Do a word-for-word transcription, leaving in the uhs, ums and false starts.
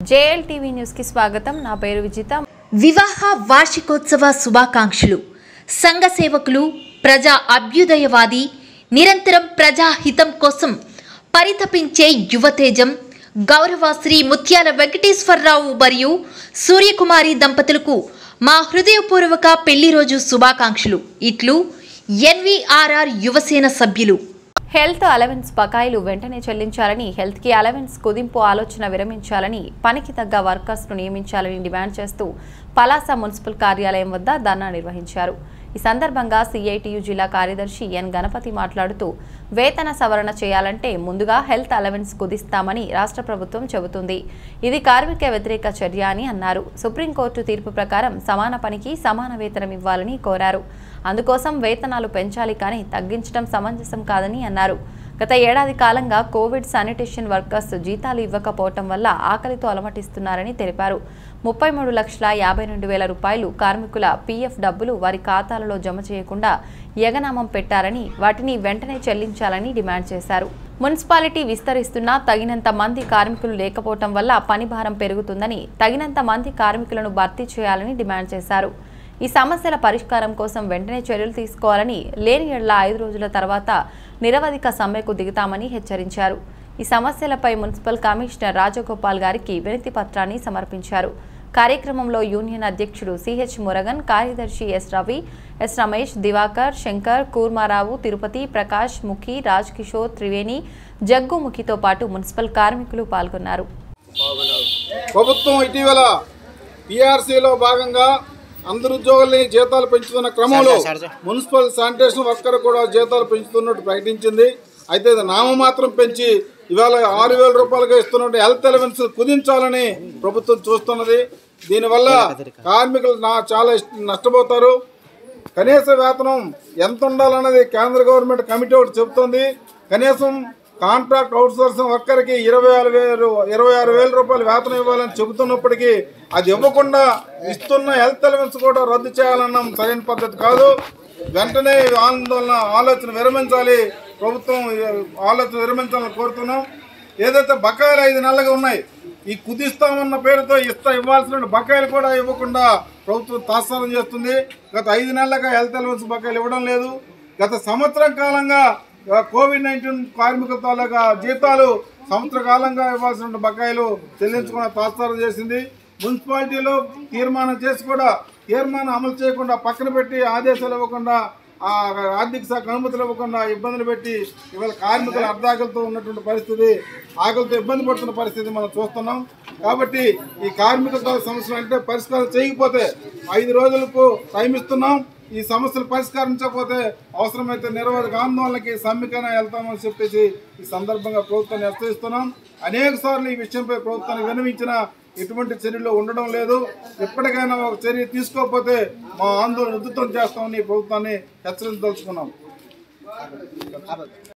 JL TV news కి స్వాగతం। నా పేరు విజిత। వివాహ వార్షికోత్సవ శుభాకాంక్షలు। సంఘ సేవకులు, ప్రజా అభ్యుదయవాది, నిరంతరం ప్రజాహితం కోసం పరితపించే యువతేజం గౌరవ శ్రీ ముత్యాల వెంకటేశ్వరరావు మరియు సూర్యకుమారి దంపతులకు మా హృదయపూర్వక పెళ్లి రోజు శుభాకాంక్షలు। ఇట్లు ఎన్వీఆర్ఆర్ యువసేన సభ్యులు। హెల్త్ అలవెన్స్ బకాయిలు వెంటనే చెల్లించాలని, హెల్త్ కి అలవెన్స్ కుదింపు ఆలోచన విరమించాలని, పనికి తగ్గ వర్కర్స్ ను నియమించాలని డిమాండ్ చేస్తూ పలాస మున్సిపల్ కార్యాలయం వద్ద ధర్నా నిర్వహించారు। ఈ సందర్భంగా సిఐటియు జిల్లా కార్యదర్శి ఎన్ గణపతి మాట్లాడుతూ వేతన సవరణ చేయాలంటే ముందుగా హెల్త్ అలవెన్స్ కుదిస్తామని రాష్ట్ర ప్రభుత్వం చెబుతుంది, ఇది కార్మిక వ్యతిరేక చర్య అని అన్నారు। సుప్రీంకోర్టు తీర్పు ప్రకారం సమాన పనికి సమాన వేతనం ఇవ్వాలని కోరారు। అందుకోసం వేతనాలు పెంచాలి కానీ తగ్గించడం సమంజసం కాదని అన్నారు। గత ఏడాది కాలంగా కోవిడ్ శానిటేషన్ వర్కర్స్ జీతాలు ఇవ్వకపోవటం వల్ల ఆకలితో అలమటిస్తున్నారని తెలిపారు। ముప్పై మూడు లక్షల యాభై రెండు వేల రూపాయలు కార్మికుల పీఎఫ్ డబ్బులు వారి ఖాతాలలో జమ చేయకుండా యగనామం పెట్టారని, వాటిని వెంటనే చెల్లించాలని డిమాండ్ చేశారు। మున్సిపాలిటీ విస్తరిస్తున్నా తగినంత మంది కార్మికులు లేకపోవటం వల్ల పని భారం పెరుగుతుందని, తగినంత మంది కార్మికులను భర్తీ చేయాలని డిమాండ్ చేశారు। ఈ సమస్యల పరిష్కారం కోసం వెంటనే చర్యలు తీసుకోవాలని, లేని ఏళ్ల ఐదు రోజుల తర్వాత నిరవధిక సమ్మెకు దిగుతామని హెచ్చరించారు। ఈ సమస్యలపై మున్సిపల్ కమిషనర్ రాజగోపాల్ గారికి వినతి పత్రాన్ని సమర్పించారు। కార్యక్రమంలో యూనియన్ అధ్యక్షుడు సిహెచ్ మురగన్, కార్యదర్శి ఎస్ రవి, ఎస్ రమేష్, దివాకర్, శంకర్, కూర్మారావు, తిరుపతి, ప్రకాష్, ముఖి, రాజ్ కిషోర్, త్రివేణి, జగ్గు ముఖితో పాటు మున్సిపల్ కార్మికులు పాల్గొన్నారు। ప్రభుత్వం ఇటీవల పిఆర్సీలో భాగంగా అందరు ఉద్యోగుల్ని జీతాలు పెంచుతున్న క్రమంలో మున్సిపల్ శానిటేషన్ వర్కర్ కూడా జీతాలు పెంచుతున్నట్టు ప్రకటించింది। అయితే నామమాత్రం పెంచి ఇవాళ ఆరు వేల రూపాయలుగా ఇస్తున్నట్టు హెల్త్ అలవెన్స్ కుదించాలని ప్రభుత్వం చూస్తున్నది। దీనివల్ల కార్మికులు నా చాలా నష్టపోతారు। కనీస వేతనం ఎంత ఉండాలన్నది కేంద్ర గవర్నమెంట్ కమిటీ ఒకటి చెబుతుంది। కనీసం కాంట్రాక్ట్ అవుట్సోర్సింగ్ వర్కర్కి ఇరవై ఆరు వేలు ఇరవై ఆరు వేల రూపాయలు వేతనం ఇవ్వాలని చెబుతున్నప్పటికీ అది ఇవ్వకుండా ఇస్తున్న హెల్త్ అలవెన్స్ కూడా రద్దు చేయాలన్న సరైన పద్ధతి కాదు। వెంటనే ఆందోళన ఆలోచన విరమించాలి, ప్రభుత్వం ఆలోచన విరమించాలని కోరుతున్నాం। ఏదైతే బకాయిలు ఐదు నెలలుగా ఉన్నాయి, ఈ కుదిస్తామన్న పేరుతో ఇస్తా ఇవ్వాల్సిన బకాయిలు కూడా ఇవ్వకుండా ప్రభుత్వం తాత్సారం చేస్తుంది। గత ఐదు నెలలుగా హెల్త్ అలవెన్స్ బకాయిలు ఇవ్వడం లేదు। గత సంవత్సరం కాలంగా కోవిడ్ నైన్టీన్ కార్మికుల తాలూకా జీతాలు సంవత్సర కాలంగా ఇవ్వాల్సిన బకాయిలు చెల్లించకుండా తాత్సారం చేసింది। మున్సిపాలిటీలో తీర్మానం చేసి కూడా తీర్మానం అమలు చేయకుండా పక్కన పెట్టి ఆదేశాలు ఇవ్వకుండా, ఆర్థిక శాఖ అనుమతులు ఇవ్వకుండా ఇబ్బందులు పెట్టి ఇవాళ కార్మికులు అర్ధాకలతో ఉన్నటువంటి పరిస్థితి, ఆకలితో ఇబ్బంది పడుతున్న పరిస్థితి మనం చూస్తున్నాం। కాబట్టి ఈ కార్మికుల సమస్యలు అంటే పరిష్కారం చేయకపోతే ఐదు రోజులకు టైం ఇస్తున్నాం। ఈ సమస్యలు పరిష్కరించకపోతే అవసరమైతే నిరవధిక ఆందోళనకి సమ్మెకైనా వెళ్తామని చెప్పేసి ఈ సందర్భంగా ప్రభుత్వాన్ని హెచ్చరిస్తున్నాం। అనేక సార్లు ఈ విషయంపై ప్రభుత్వానికి విన్నవించిన ఎటువంటి చర్యలు ఉండడం లేదు। ఎప్పటికైనా ఒక చర్య తీసుకోకపోతే మా ఆందోళన ఉధృతం చేస్తామని ప్రభుత్వాన్ని హెచ్చరించదలుచుకున్నాం।